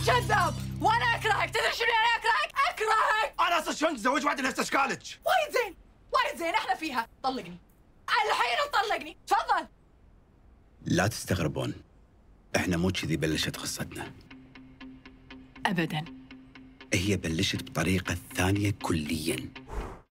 كذاب وانا اكرهك. تدري شنو يعني اكرهك؟ انا اصلا شلون اتزوج واحده نفس اشكالك؟ وايد زين احنا فيها. طلقني الحين، طلقني تفضل. لا تستغربون، احنا مو كذي بلشت قصتنا ابدا. هي بلشت بطريقه ثانيه كليا.